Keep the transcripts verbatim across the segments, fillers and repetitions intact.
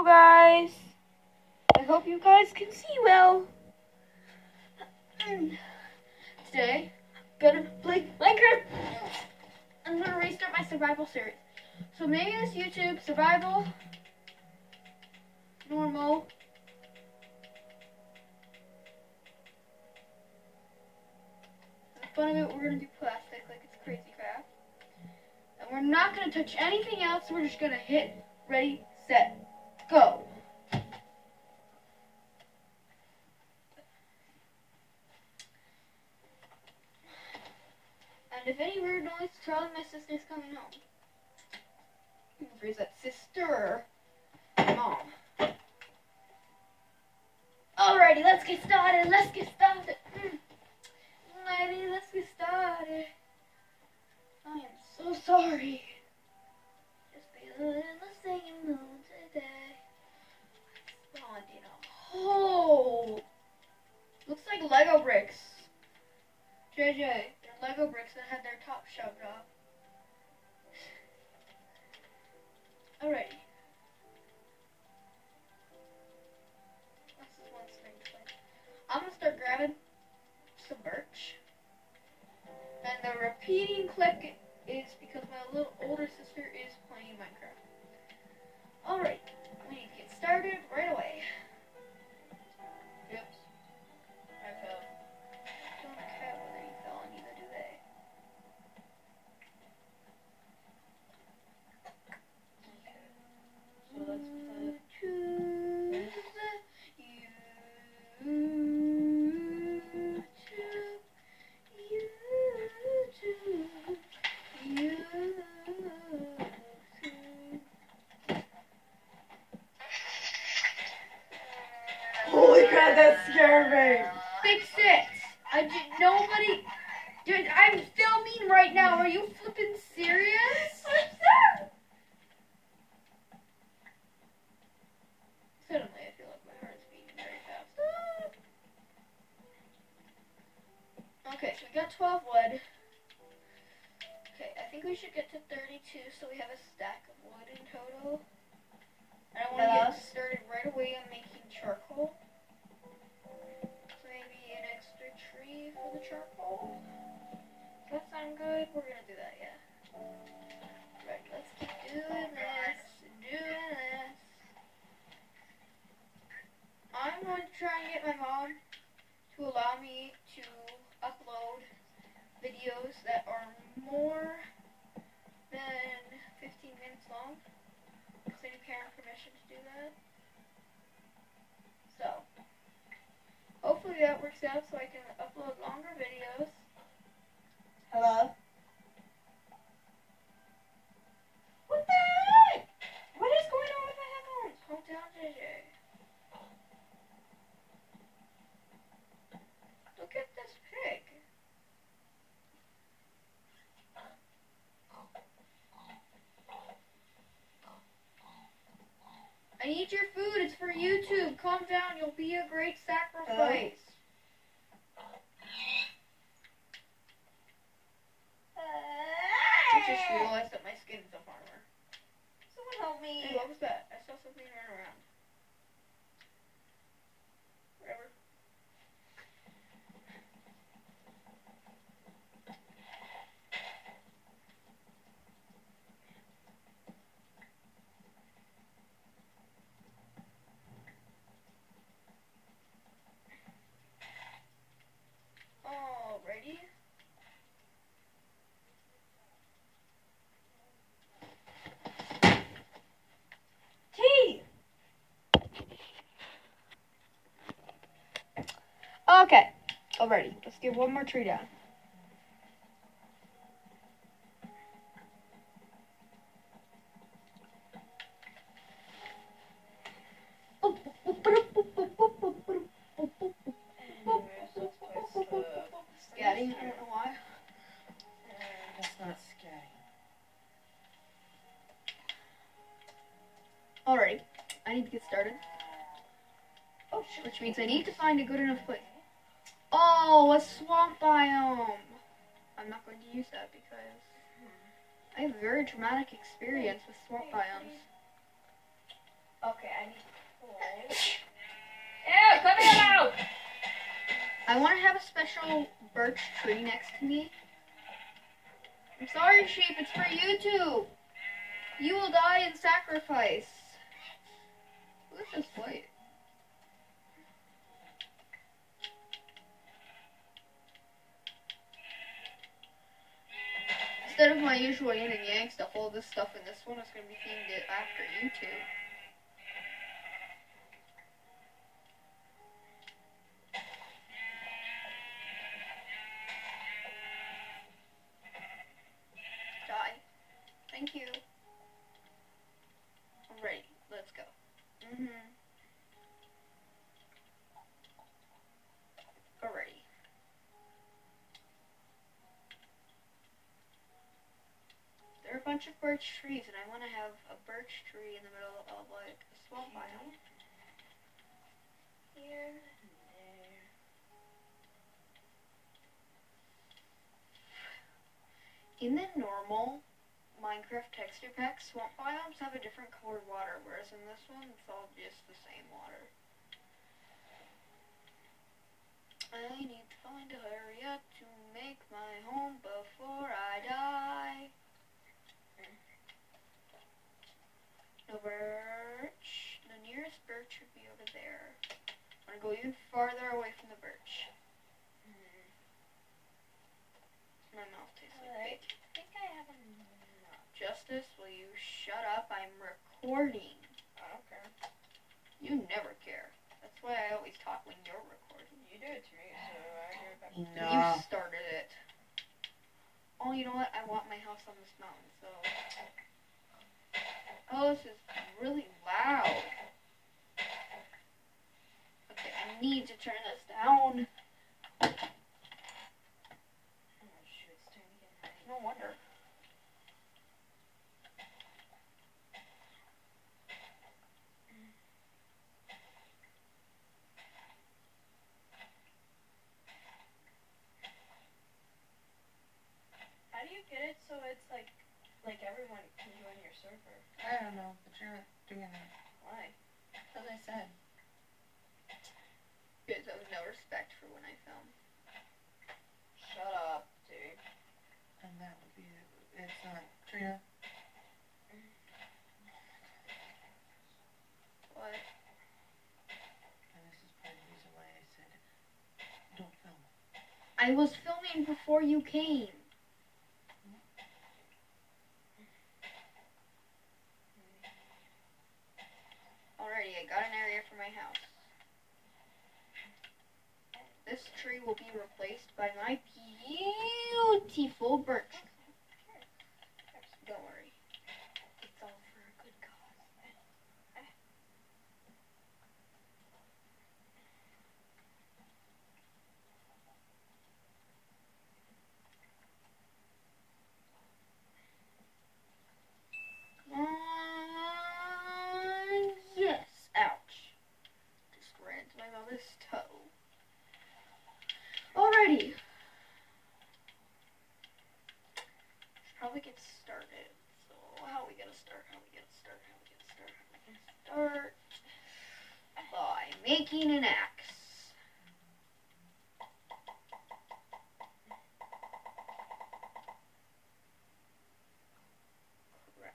Hello guys. I hope you guys can see well. Today, I'm gonna play Minecraft. I'm gonna restart my survival series. So maybe this YouTube survival, normal, the fun of it, we're gonna do plastic like it's crazy craft. And we're not gonna touch anything else, we're just gonna hit, ready, set, go. And if any weird noise, tell my sister's coming home. You can phrase that, sister, mom. Alrighty, let's get started, let's get started. Mm. Alrighty, let's get started. I am so sorry. Just feeling in the singing mood today. Spawned in a hole. Looks like Lego bricks. J J, they're Lego bricks that had their top shoved off. Alrighty. This is one thing to play. I'm gonna start grabbing some birch. And the repeating click is because my little older sister is playing Minecraft. Alright, we need to get started right away. Oops. I fell. Don't care whether you fell, neither do they. Okay. So let's put choose YouTube. YouTube. Holy crap, that scared me. Fix it! I did nobody. Dude, I'm filming right now. Are you flipping serious? Suddenly, I feel like my heart's beating very fast. Okay, so we got twelve wood. Okay, I think we should get to thirty-two so we have a stack of wood in total. I don't want to get started right away on making charcoal. So maybe an extra tree for the charcoal. Does that sound good? We're gonna do that, yeah. Right, let's keep doing this, doing this. I'm going to try and get my mom to allow me to upload videos that are more than fifteen minutes long. Because I need parent permission to do that. So, hopefully that works out so I can upload longer videos. Hello? What the heck? What is going on with my headphones? Calm down, J J. Look at this pig. I need your food. It's for YouTube. Calm down. You'll be a great sacrifice. I just realized that my skin's up armor. Someone help me. Hey, what was that? I saw something run around. Whatever. Alrighty. Tea! Okay. Alrighty. Let's get one more tree down. Scatting, I don't know why. That's not scary. Alrighty. I need to get started. Oh, shit. Which means I need to find a good enough place. Oh, a swamp biome. I'm not going to use that because I have a very traumatic experience with swamp biomes. Okay, I need I want to have a special birch tree next to me. I'm sorry, sheep. It's for you two. You will die in sacrifice. Look at this light. Instead of my usual yin and yang stuff, all this stuff in this one is going to be themed after you two. Die. Thank you. I'm ready. Let's go. Mm-hmm. Alrighty. There are a bunch of birch trees, and I want to have a birch tree in the middle of, like, a swamp biome. Here and there. In the normal Minecraft texture pack, swamp biomes have a different colored water, whereas in this one, it's all just the same water. I need to find a area to make my home before I die. No birch. The nearest birch would be over there. I'm gonna go even farther away from the birch. Mm. My mouth tastes like bacon. I think I have enough. Justice, will you shut up? I'm recording. I don't care. You never care. That's why I always talk when you're recording. You do it to me, so I hear it back. No. You started it. Oh, you know what? I want my house on this mountain, so... Oh, this is really loud. Okay, I need to turn this down. Oh, shoot, it's time to get night. No wonder. How do you get it so it's like, like everyone can join your server? I don't know, but you're not doing that. Why? As I said. Because I have no respect for when I film. Shut up, dude. And that would be it. It's not. Trina? What? And this is part of the reason why I said, don't film. I was filming before you came. Alrighty, I got an area for my house. This tree will be replaced by my beautiful birch. Don't worry. It's all for a good cause. Uh, yes. Ouch. Just ran into my mother's toe. Alrighty. Should probably get started. So, how are we gonna start? How are we gonna start? How are we gonna start? How are we gonna start? By making an axe. Crap.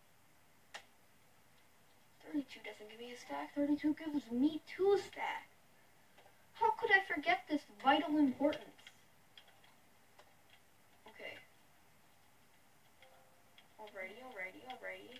thirty-two doesn't give me a stack. thirty-two gives me two stacks. How could I forget this vital importance? Okay. Alrighty, alrighty, alrighty.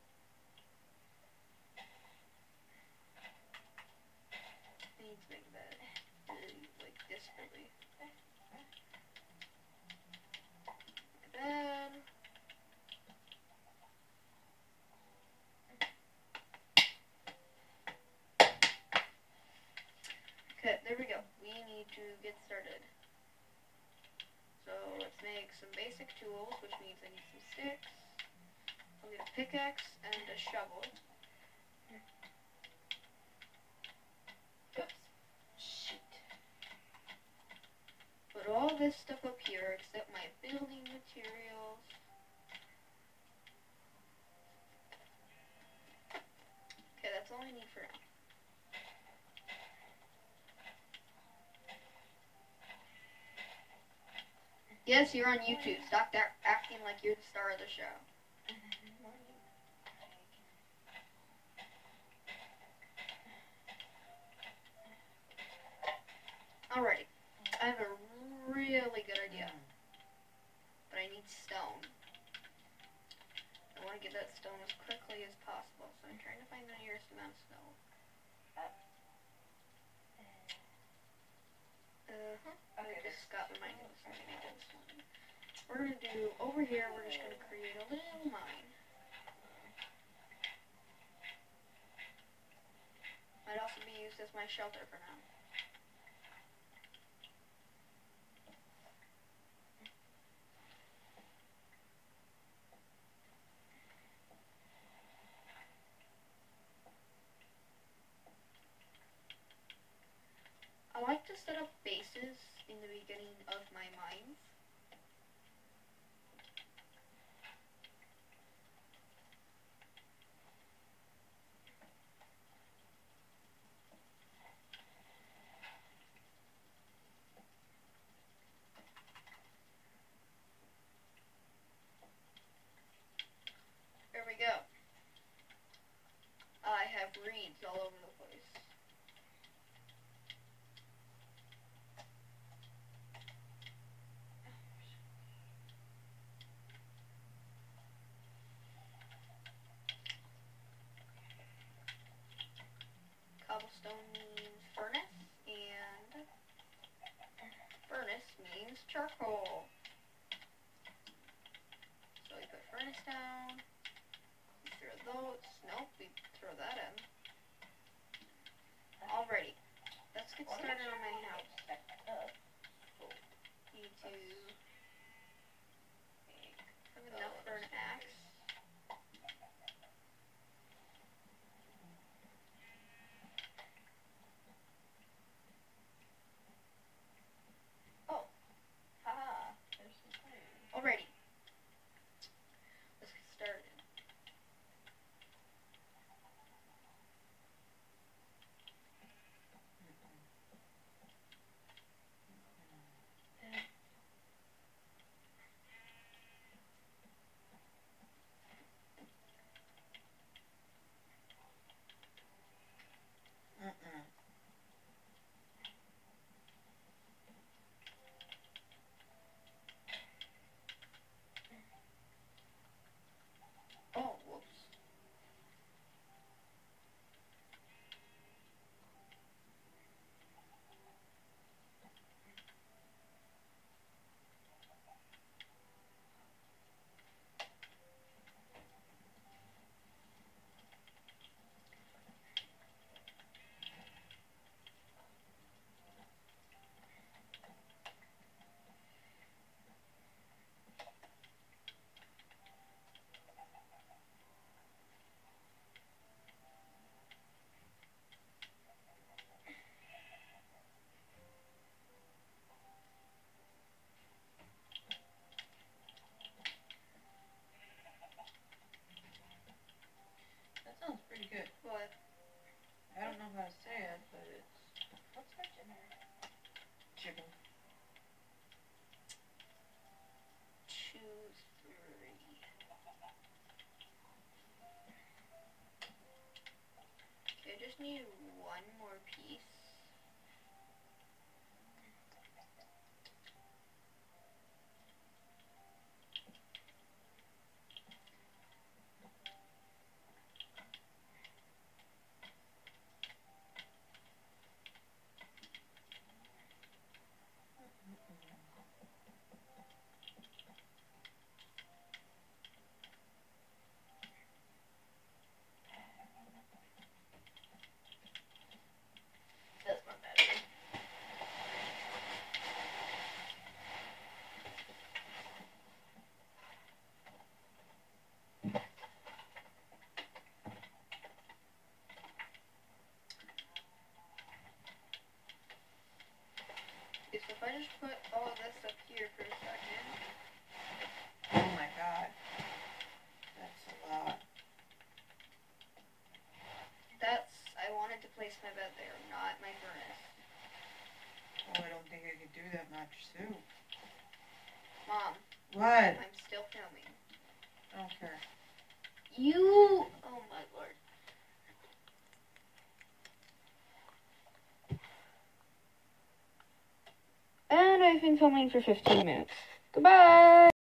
I need to make a bed. Like this, really. Bed. Okay, there we go. We need to get started. So let's make some basic tools, which means I need some sticks. I'll need a pickaxe and a shovel. Oops. Shoot. Put all this stuff up here except my building materials. Okay, that's all I need for now. Yes, you're on YouTube. Stop there acting like you're the star of the show. Alrighty. I have a really good idea. But I need stone. I want to get that stone as quickly as possible, so I'm trying to find the nearest amount of stone. Uh-huh. Okay, I just got reminded of something I did this morning. We're going to do, over here, we're just going to create a little mine. Might also be used as my shelter for now. I like to set up bases in the beginning of my mines. There we go. I have reeds all over the place. Cobblestone means furnace, and furnace means charcoal. So we put furnace down, we throw those, nope, we throw that in. Alrighty, let's get started on my house. Need to make enough for an axe. Alrighty. Let's get started. Mm-mm. Oh, whoops. That sounds pretty good. What? I don't know how to say it, but it's What's for dinner? chicken. Two, three. Okay, I just need one more piece. That's my battery. Okay, so if I just put all of this up here for a second. Oh my god. That's a lot. That's, I wanted to place my bed there, not my furnace. Oh, I don't think I could do that much soup. Mom, What? I'm still filming. I don't care. You, oh my lord. And I've been filming for fifteen minutes. Goodbye!